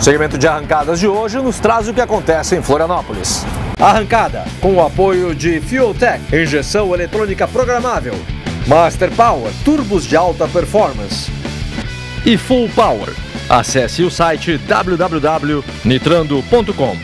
O segmento de arrancadas de hoje nos traz o que acontece em Florianópolis. Arrancada com o apoio de Fueltech, injeção eletrônica programável, Master Power, turbos de alta performance e Full Power. Acesse o site www.nitrando.com.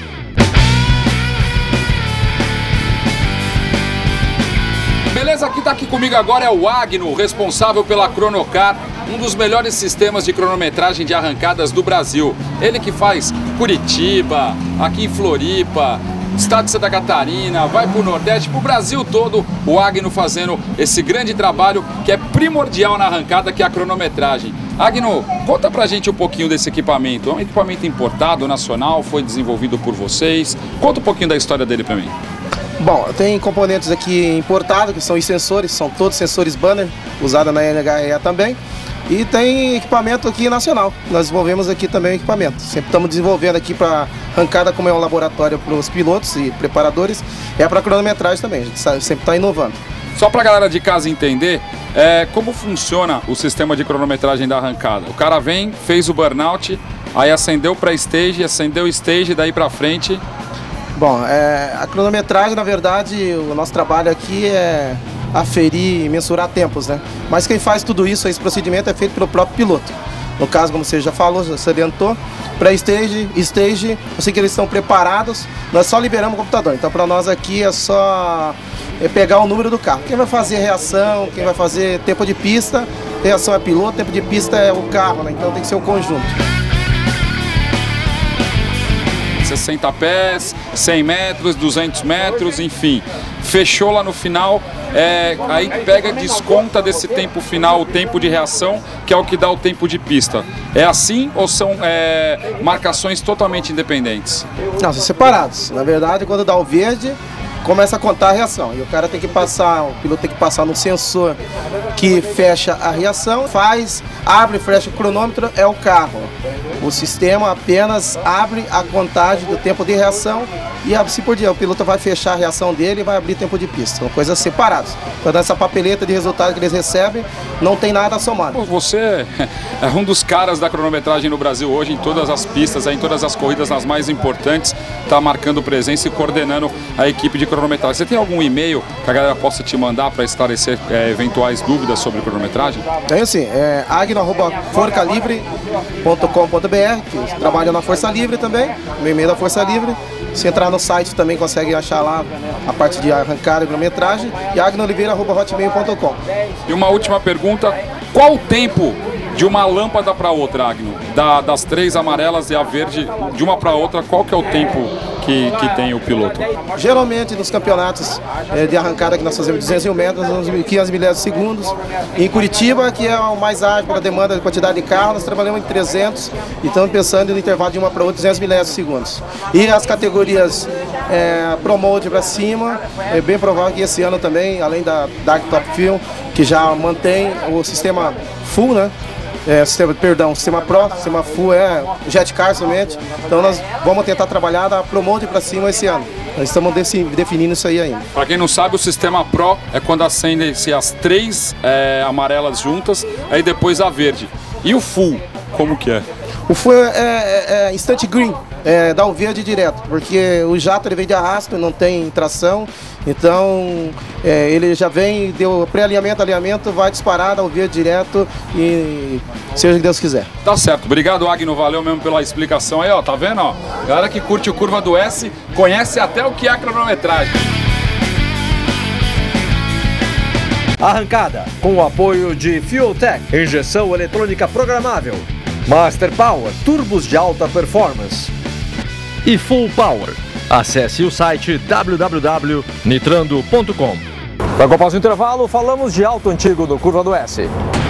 Beleza, quem está aqui comigo agora é o Agno, responsável pela Cronocar, um dos melhores sistemas de cronometragem de arrancadas do Brasil. Ele que faz Curitiba, aqui em Floripa, estado de Santa Catarina, vai para o Nordeste, para o Brasil todo, o Agno fazendo esse grande trabalho que é primordial na arrancada, que é a cronometragem. Agno, conta pra gente um pouquinho desse equipamento. É um equipamento importado, nacional, foi desenvolvido por vocês. Conta um pouquinho da história dele pra mim. Bom, tem componentes aqui importados, que são os sensores, são todos sensores banner, usados na NHEA também. E tem equipamento aqui nacional, nós desenvolvemos aqui também o equipamento. Sempre estamos desenvolvendo aqui para arrancada, como é um laboratório para os pilotos e preparadores, é para cronometragem também, a gente sempre está inovando. Só para a galera de casa entender, como funciona o sistema de cronometragem da arrancada. O cara vem, fez o burnout, aí acendeu para stage, acendeu stage, daí para frente. Bom, a cronometragem, na verdade, o nosso trabalho aqui é aferir e mensurar tempos, né? Mas quem faz tudo isso, esse procedimento é feito pelo próprio piloto. No caso, como você já falou, já se adiantou, pré-stage, stage, eu sei que eles estão preparados, nós só liberamos o computador. Então, para nós aqui é só pegar o número do carro. Quem vai fazer reação, quem vai fazer tempo de pista, reação é piloto, tempo de pista é o carro, né? Então tem que ser um conjunto. 60 pés, 100 metros, 200 metros, enfim. Fechou lá no final, aí pega, desconta desse tempo final o tempo de reação, que é o que dá o tempo de pista. É assim ou são marcações totalmente independentes? Não, são separados. Na verdade, quando dá o verde, começa a contar a reação. E o cara tem que passar, o piloto tem que passar no sensor que fecha a reação, abre e fecha o cronômetro, é o carro. O sistema apenas abre a contagem do tempo de reação e assim por diante. O piloto vai fechar a reação dele e vai abrir tempo de pista. São coisas separadas. Então, nessa papeleta de resultado que eles recebem, não tem nada somado. Você é um dos caras da cronometragem no Brasil hoje, em todas as pistas, em todas as corridas, nas mais importantes, está marcando presença e coordenando a equipe de cronometragem. Você tem algum e-mail que a galera possa te mandar para esclarecer eventuais dúvidas sobre cronometragem? Tenho sim, agno@forcalivre.com.br, que trabalha na Força Livre também, no e-mail da Força Livre. Se entrar no site também consegue achar lá a parte de arrancada e cronometragem, e agnooliveira@hotmail.com. E uma última pergunta, qual o tempo de uma lâmpada para outra, Agno? Das três amarelas e a verde, de uma para outra, qual que é o tempo que tem o piloto? Geralmente nos campeonatos de arrancada que nós fazemos 200 metros, uns 15 milésimos de segundos. Em Curitiba, que é o mais ágil pela demanda de quantidade de carro, nós trabalhamos em 300 e estamos pensando no intervalo de uma para outra 200 milésimos de segundos. E as categorias Pro Mode para cima, é bem provável que esse ano também, além da Dark Top Film, que já mantém o sistema full, né? Sistema Pro, sistema Full é Jet Car somente. Então nós vamos tentar trabalhar da Pro Mode para cima esse ano. Nós estamos definindo isso aí ainda. Para quem não sabe, o sistema Pro é quando acendem-se as três amarelas juntas, aí depois a verde. E o Full, como que é? O Full é Instant Green, dá o verde direto, porque o jato ele vem de arrasto, não tem tração, então ele já vem, deu pré-alinhamento, alinhamento, vai disparar, dá o verde direto e seja o que Deus quiser. Tá certo, obrigado Agno, valeu mesmo pela explicação aí, ó, tá vendo, ó? Galera que curte o Curva do S, conhece até o que é a cronometragem. Arrancada com o apoio de Fueltech, injeção eletrônica programável, Master Power, turbos de alta performance e Full Power. Acesse o site www.nitrando.com. Logo após o intervalo, falamos de auto antigo do Curva do S.